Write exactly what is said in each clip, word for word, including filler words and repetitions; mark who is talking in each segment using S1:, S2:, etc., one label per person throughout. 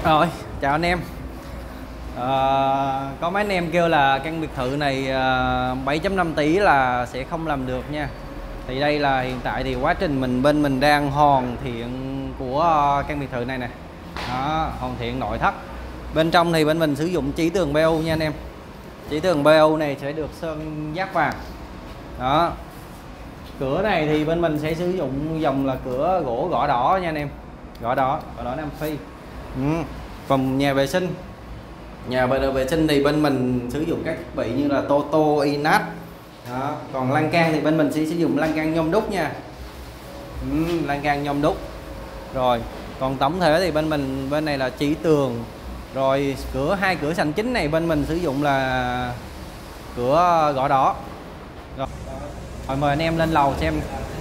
S1: Rồi, chào anh em. à, Có mấy anh em kêu là căn biệt thự này à, bảy chấm năm tỷ là sẽ không làm được nha. Thì đây là hiện tại thì quá trình mình bên mình đang hoàn thiện của căn biệt thự này nè. Đó, hoàn thiện nội thất. Bên trong thì bên mình sử dụng chỉ tường bê ô nha anh em. Chỉ tường bê ô này sẽ được sơn dát vàng. Đó. Cửa này thì bên mình sẽ sử dụng dòng là cửa gỗ gõ đỏ nha anh em. Gõ đỏ, gõ đỏ Nam Phi. Ừ. Phòng nhà vệ sinh, nhà vệ sinh thì bên mình sử dụng các thiết bị như là Toto, Inat. Đó. Còn lan can thì bên mình sẽ sử dụng lan can nhôm đúc nha. Ừ, lan can nhôm đúc. Rồi còn tổng thể thì bên mình bên này là chỉ tường. Rồi cửa hai cửa sành chính này bên mình sử dụng là cửa gõ đỏ. Rồi, rồi mời anh em lên lầu xem.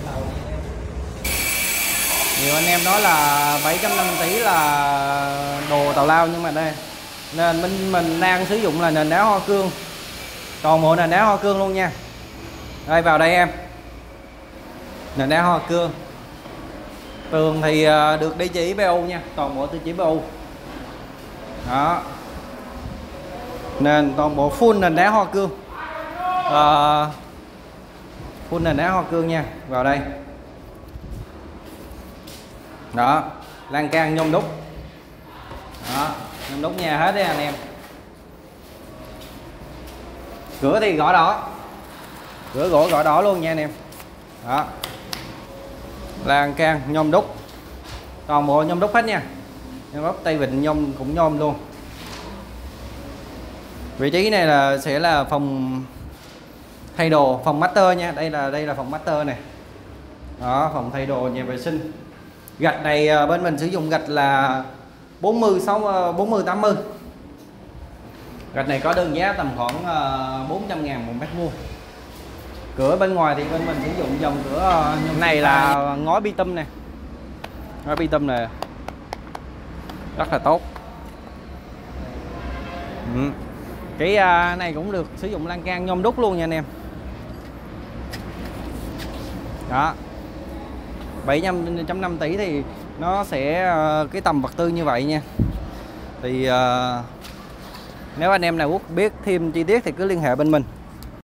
S1: Nhiều anh em nói là bảy chấm năm tỷ là đồ tào lao, nhưng mà đây nên mình mình đang sử dụng là nền đá hoa cương, toàn bộ nền đá hoa cương luôn nha. Đây vào đây em, nền đá hoa cương. Tường thì được địa chỉ bê ô nha, toàn bộ địa chỉ bê ô. Đó, nên toàn bộ full nền đá hoa cương, à, full nền đá hoa cương nha. Vào đây. Đó, lan can nhôm đúc. Đó, nhôm đúc nhà hết đấy anh em. Cửa thì gõ đỏ, cửa gỗ gõ đỏ luôn nha anh em. Đó, lan can nhôm đúc, toàn bộ nhôm đúc hết nha. Nhôm đúc tay vịn nhôm cũng nhôm luôn. Vị trí này là sẽ là phòng thay đồ, phòng master nha. Đây là đây là phòng master này. Đó, phòng thay đồ, nhà vệ sinh. Gạch này bên mình sử dụng gạch là bốn mươi sáu bốn mươi tám mươi. Gạch này có đơn giá tầm khoảng bốn trăm ngàn một mét vuông. Cửa bên ngoài thì bên mình sử dụng dòng cửa này là ngói bi tông nè. Ngói bi tông này rất là tốt. Ừ. Cái này cũng được sử dụng lan can nhôm đúc luôn nha anh em. Đó, bảy chấm năm tỷ thì nó sẽ cái tầm vật tư như vậy nha. Thì uh, nếu anh em nào biết thêm chi tiết thì cứ liên hệ bên mình.